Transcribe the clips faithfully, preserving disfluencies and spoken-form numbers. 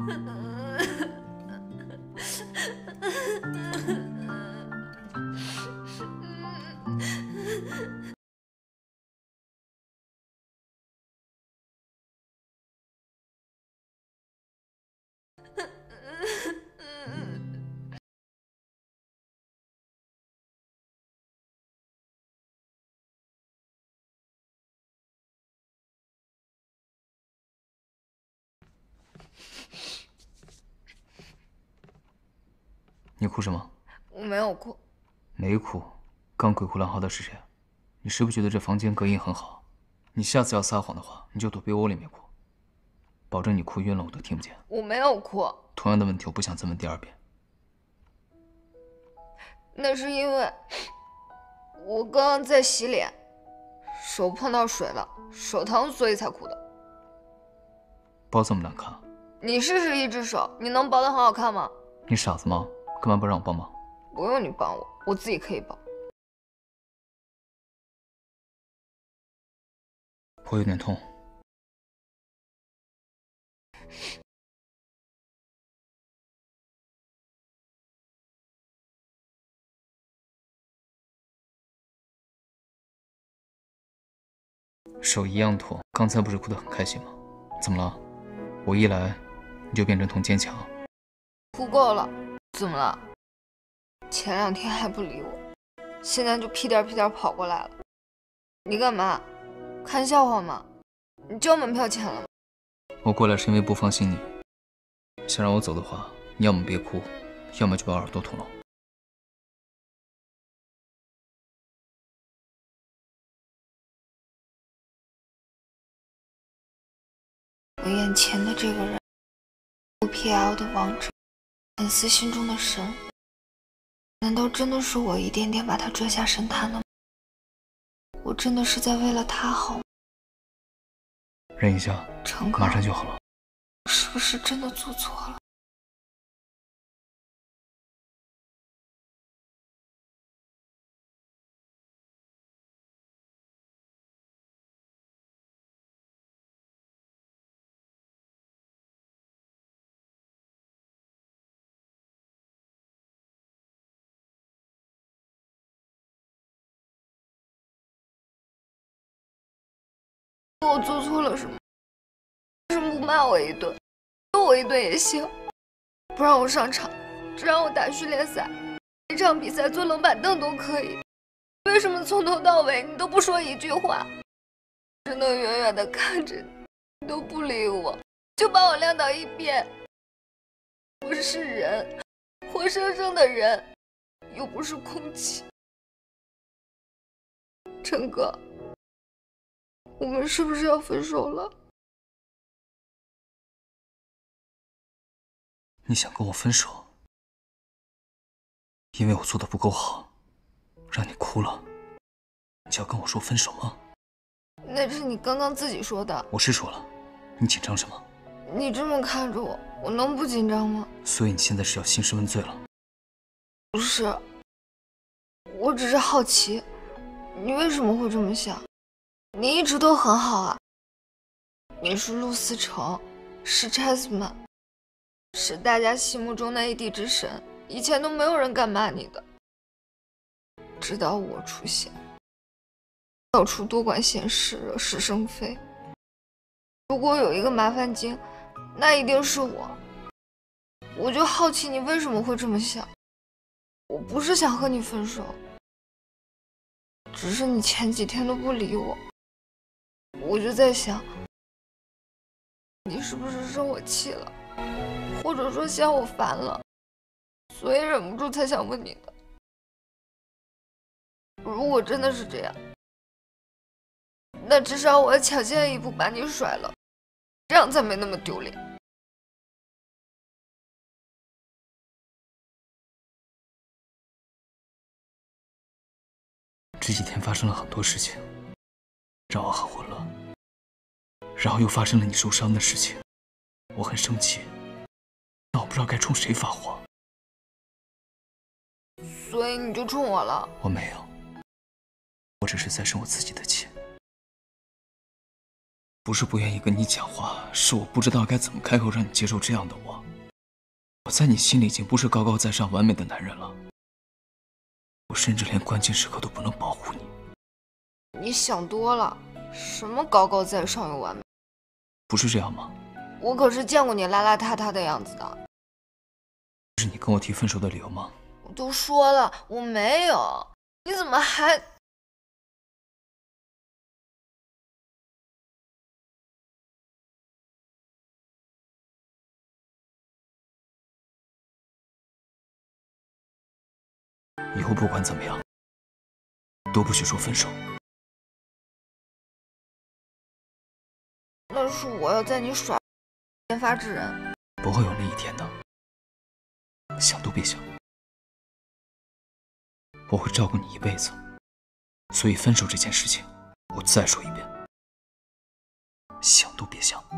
你哭什么？ 我没有哭。 没哭，刚鬼哭狼嚎的是谁？你是不是觉得这房间隔音很好？你下次要撒谎的话，你就躲被窝里面哭，保证你哭晕了我都听不见。 我没有哭。 同样的问题，我不想再问第二遍。 那是因为我刚刚在洗脸，手碰到水了，手疼，所以才哭的。 包这么难看？ 你试试一只手，你能包得很好看吗？ 你傻子吗？干嘛不让我帮忙？ 不用你帮我，我自己可以包。 我有点痛。手一样痛，刚才不是哭得很开心吗？怎么了？我一来你就变成痛坚强？ 哭够了，怎么了？前两天还不理我，现在就屁颠屁颠跑过来了。你干嘛？看笑话吗？你交门票钱了吗？ 我过来是因为不放心你，想让我走的话，你要么别哭，要么就把耳朵捅了。 我眼前的这个人 ，O P L 的王者，粉丝心中的神，难道真的是我一点点把他拽下神坛了吗？我真的是在为了他好。 忍一下， 成哥， 马上就好了。 是不是真的做错了？我做错了什么？为什么不骂我一顿？揍我一顿也行，不让我上场，只让我打训练赛，一场比赛坐冷板凳都可以。为什么从头到尾你都不说一句话？只能远远的看着你，你都不理我，就把我晾到一边。我是人，活生生的人，又不是空气。陈哥，我们是不是要分手了？ 你想跟我分手？因为我做的不够好，让你哭了，你就要跟我说分手吗？ 那是你刚刚自己说的。 我是说了，你紧张什么？ 你这么看着我，我能不紧张吗？ 所以你现在是要兴师问罪了？ 不是，我只是好奇，你为什么会这么想？你一直都很好啊，你是陆思成，是 Chessman， 是大家心目中的 A D 之神，以前都没有人敢骂你的，直到我出现，到处多管闲事，惹是生非。如果有一个麻烦精，那一定是我。我就好奇你为什么会这么想。我不是想和你分手，只是你前几天都不理我，我就在想，你是不是生我气了，或者说嫌我烦了，所以忍不住才想问你的。如果真的是这样，那至少我要抢先一步把你甩了，这样才没那么丢脸。 这几天发生了很多事情，让我很混乱，然后又发生了你受伤的事情，我很生气，但我不知道该冲谁发火。 所以你就冲我了？ 我没有，我只是在生我自己的气。不是不愿意跟你讲话，是我不知道该怎么开口让你接受这样的我。 我在你心里已经不是高高在上、完美的男人了，我甚至连关键时刻都不能保护你。 你想多了，什么高高在上又完美？ 不是这样吗？ 我可是见过你邋邋遢遢的样子的。 这是你跟我提分手的理由吗？ 我都说了，我没有，你怎么还…… 以后不管怎么样，都不许说分手。 那是我要在你甩先发制人。 不会有那一天的，想都别想。我会照顾你一辈子，所以分手这件事情，我再说一遍，想都别想。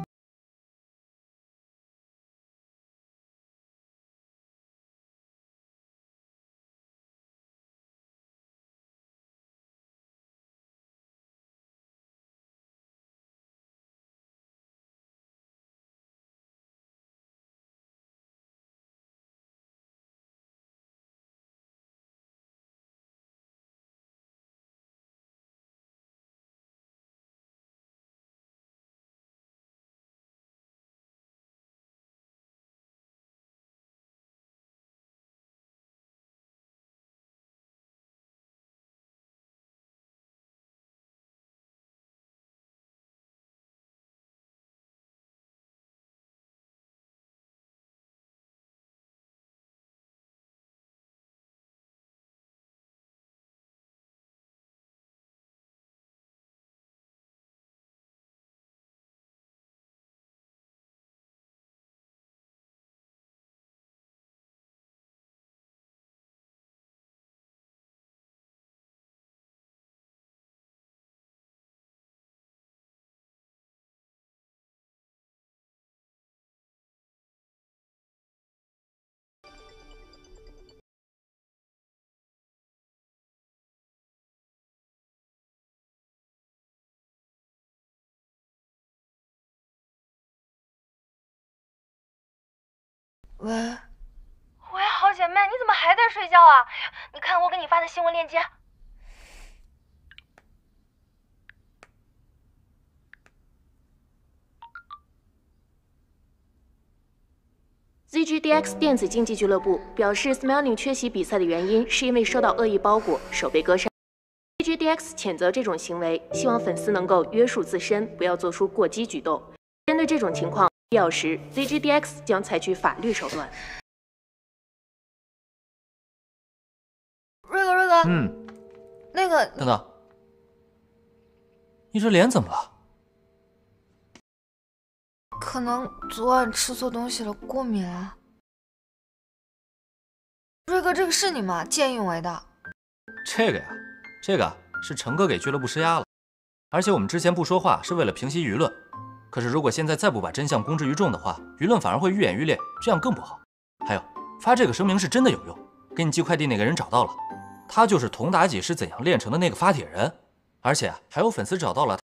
喂， 喂，好姐妹，你怎么还在睡觉啊？你看我给你发的新闻链接。Z G D X 电子竞技俱乐部表示 ，Smelling 缺席比赛的原因是因为收到恶意包裹，手被割伤。Z G D X 谴责这种行为，希望粉丝能够约束自身，不要做出过激举动。针对这种情况，必要时 Z G D X 将采取法律手段。 瑞哥，瑞哥， 嗯， 那个， 等等，你这脸怎么了？ 可能昨晚吃错东西了，过敏了。瑞哥，这个是你吗？见义勇为的。 这个呀，这个是陈哥给俱乐部施压了，而且我们之前不说话是为了平息舆论。可是如果现在再不把真相公之于众的话，舆论反而会愈演愈烈，这样更不好。还有，发这个声明是真的有用，给你寄快递那个人找到了，他就是佟妲己是怎样炼成的那个发帖人，而且还有粉丝找到了